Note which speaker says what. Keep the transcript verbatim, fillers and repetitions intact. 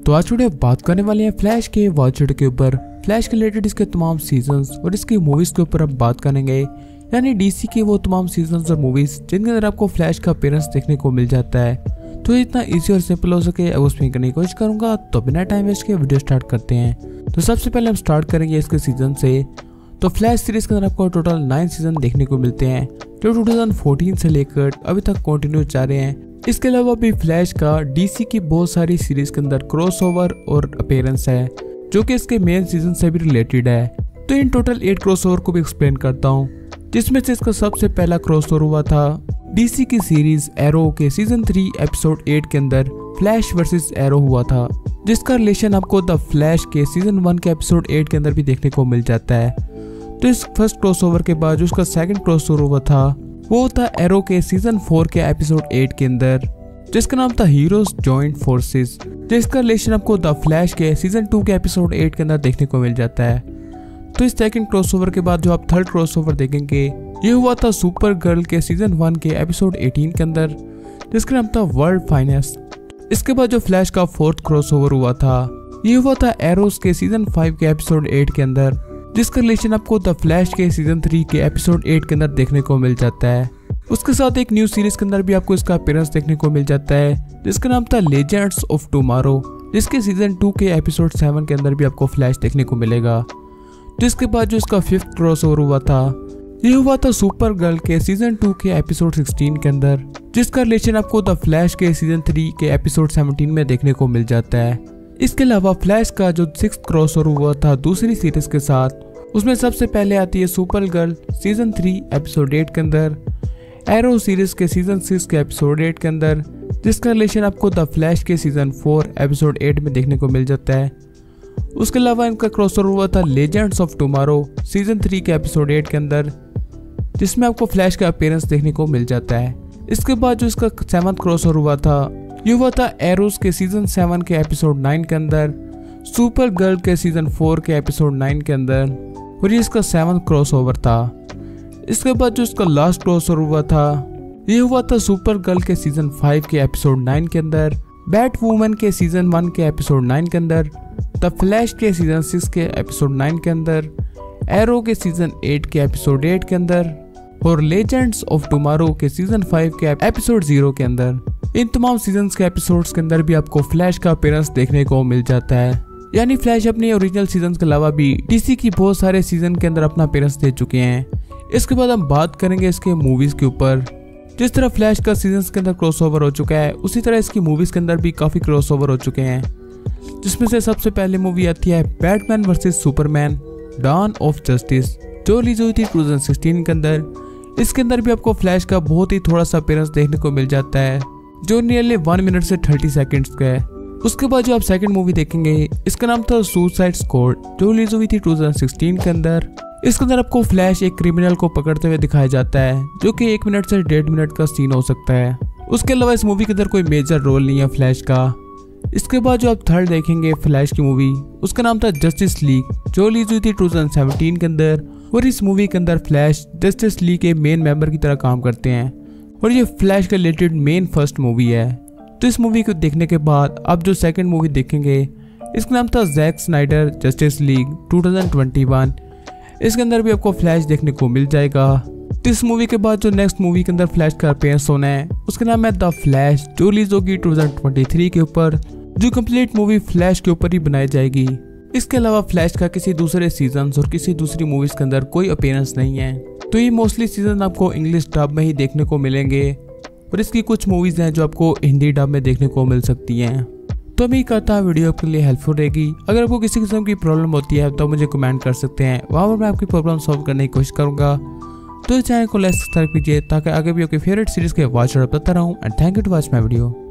Speaker 1: तो आज वीडियो बात करने वाले हैं फ्लैश के वॉचर के ऊपर। फ्लैश के रिलेटेड इसके तमाम सीजन्स और इसकी मूवीज के ऊपर हम बात करेंगे, यानी डीसी के वो तमाम सीजन्स और मूवीज जिनके अंदर आपको फ्लैश का अपीयरेंस देखने को मिल जाता है। तो इतना इजी और सिंपल हो सके वो उसमें करने की कोशिश करूंगा। तो बिना टाइम वेस्ट के वीडियो स्टार्ट करते हैं। तो सबसे पहले हम स्टार्ट करेंगे इसके सीजन से। तो फ्लैश सीरीज के अंदर आपको टोटल नाइन सीजन देखने को मिलते हैं जो टू थाउजेंड फोर्टीन से लेकर अभी तक कंटिन्यू जा रहे हैं। इसके अलावा भी फ्लैश का डीसी की बहुत सारी सीरीज के अंदर क्रॉसओवर और अपीयरेंस है जो कि इसके मेन सीजन से भी रिलेटेड है। तो इन टोटल एट क्रॉसओवर को भी एक्सप्लेन करता हूँ, जिसमें से इसका सबसे पहला क्रॉसओवर हुआ था डीसी की सीरीज एरो के सीजन थ्री एपिसोड एट के अंदर फ्लैश वर्सेस एरो हुआ था, जिसका रिलेशन आपको द फ्लैश के सीजन वन के एपिसोड एट के अंदर भी देखने को मिल जाता है। तो इस फर्स्ट क्रॉसओवर के बाद जो उसका सेकंड क्रॉसओवर हुआ था वो था एरो के सीजन फोर के एपिसोड एट के अंदर, जिसका नाम था हीरोज जॉइंट फोर्सेस, जिसका रिलेशन आपको द फ्लैश के सीजन टू के एपिसोड एट के अंदर देखने को मिल जाता है। तो इस सेकंड क्रॉसओवर के बाद जो आप थर्ड क्रॉसओवर देखेंगे ये हुआ था सुपर गर्ल के सीजन वन के एपिसोड एटीन के अंदर, जिसका नाम था वर्ल्ड फाइनेस्ट। इसके बाद जो फ्लैश का फोर्थ क्रॉसओवर हुआ था ये हुआ था एरोस के सीजन फाइव के एपिसोड एट के अंदर, जिसका रिलेशन आपको द फ्लैश के सीजन थ्री के एपिसोड एट के अंदर देखने को मिल जाता है। उसके साथ एक न्यू सीरीज के अंदर भी आपको इसका अपीयरेंस देखने को मिल जाता है जिसका नाम था लेजेंड्स ऑफ टुमारो, जिसके सीजन टू के एपिसोड सेवन के अंदर भी आपको फ्लैश देखने को मिलेगा। तो इसके बाद जो इसका फिफ्थ क्रॉसओवर हुआ था ये हुआ था सुपर गर्ल के सीजन टू के एपिसोड सिक्सटीन के अंदर, जिसका रिलेशन आपको द फ्लैश के सीजन थ्री के एपिसोड सेवनटीन में देखने को मिल जाता है। इसके अलावा फ्लैश का जो सिक्स्थ क्रॉसओवर हुआ था दूसरी सीरीज के साथ, उसमें सबसे पहले आती है Supergirl season three episode eight के अंदर, एरो सीरीज के सीजन सिक्स के एपिसोड एट के अंदर, जिसका रिलेशन आपको द फ्लैश के सीजन फोर एपिसोड एट में देखने को मिल जाता है। उसके अलावा इनका क्रॉसओवर हुआ था Legends of Tomorrow season three के एपिसोड एट के अंदर, जिसमें आपको फ्लैश का अपीयरेंस देखने को मिल जाता है। इसके बाद जो इसका सेवंथ क्रॉसओवर हुआ था ये हुआ था एरोस के सीजन सेवन के एपिसोड नाइन के अंदर, सुपर गर्ल के सीजन फोर के एपिसोड नाइन के अंदर, और ये इसका सेवंथ क्रॉसओवर था। इसके बाद जो इसका लास्ट क्रॉसओवर हुआ था ये हुआ था सुपर गर्ल के सीजन फाइव के एपिसोड नाइन के अंदर, बैट वुमन के सीजन वन के एपिसोड नाइन के अंदर, द फ्लैश के सीजन सिक्स के एपिसोड नाइन के अंदर, एरो के सीजन एट के एपिसोड एट के अंदर, और लेजेंड्स ऑफ टुमारो के सीजन फाइव के एपिसोड जीरो के अंदर। इन तमाम सीजन्स के एपिसोड्स के अंदर भी आपको फ्लैश का अपीयरेंस देखने को मिल जाता है। यानी फ्लैश अपने ओरिजिनल सीजन के अलावा भी डीसी की बहुत सारे सीजन के अंदर अपना अपीयरेंस दे चुके हैं। इसके बाद हम बात करेंगे इसके मूवीज के ऊपर। जिस तरह फ्लैश का सीजन के अंदर क्रॉसओवर हो चुका है उसी तरह इसकी मूवीज के अंदर भी काफी क्रॉसओवर हो चुके हैं, जिसमें से सबसे पहले मूवी आती है Batman versus Superman Dawn of Justice, जो रिलीज हुई थी टू थाउजेंड सिक्सटीन के अंदर। इसके अंदर भी आपको फ्लैश का बहुत ही थोड़ा सा अपीयरेंस देखने को मिल जाता है जो नियरली वन मिनट से थर्टी सेकेंड्स का है। उसके बाद जो आप सेकंड मूवी देखेंगे इसका नाम था सुसाइड स्क्वाड, जो रिलीज हुई थी टू थाउजेंड सिक्सटीन के अंदर। इसके अंदर आपको फ्लैश एक क्रिमिनल को पकड़ते हुए दिखाया जाता है जो कि एक मिनट से डेढ़ मिनट का सीन हो सकता है। उसके अलावा इस मूवी के अंदर कोई मेजर रोल नहीं है फ्लैश का। इसके बाद जो आप थर्ड देखेंगे फ्लैश की मूवी उसका नाम था जस्टिस लीग, जो रिलीज हुई थी टू थाउजेंड सेवनटीन के अंदर, और इस मूवी के अंदर फ्लैश जस्टिस लीग के मेन मेंबर की तरह काम करते हैं और ये फ्लैश के रिलेटेड मेन फर्स्ट मूवी है। तो इस मूवी को देखने के बाद आप जो सेकंड मूवी देखेंगे इसका नाम था Zack Snyder Justice League two thousand twenty one. इसके अंदर भी आपको फ्लैश देखने को मिल जाएगा। तो इस मूवी के बाद जो नेक्स्ट मूवी के अंदर फ्लैश का अपीयरेंस होना है उसका नाम है द फ्लैश, जो रिलीज होगी टू थाउजेंड ट्वेंटी थ्री के ऊपर, जो कंप्लीट मूवी फ्लैश के ऊपर ही बनाई जाएगी। इसके अलावा फ्लैश का किसी दूसरे सीजन और किसी दूसरी मूवीज के अंदर कोई अपीयरेंस नहीं है। तो ये मोस्टली सीजन आपको इंग्लिश डब में ही देखने को मिलेंगे और इसकी कुछ मूवीज हैं जो आपको हिंदी डब में देखने को मिल सकती हैं। तो मैं कहता हूँ वीडियो आपके लिए हेल्पफुल रहेगी। अगर आपको किसी किस्म की प्रॉब्लम होती है तो मुझे कमेंट कर सकते हैं, वहाँ पर मैं आपकी प्रॉब्लम सॉल्व करने की कोशिश करूँगा। तो इस चैनल को लाइक सब्सक्राइब कीजिए ताकि आगे भी आपके फेवरेट सीरीज के वॉच पता रहूँ। And thank you to watch my video.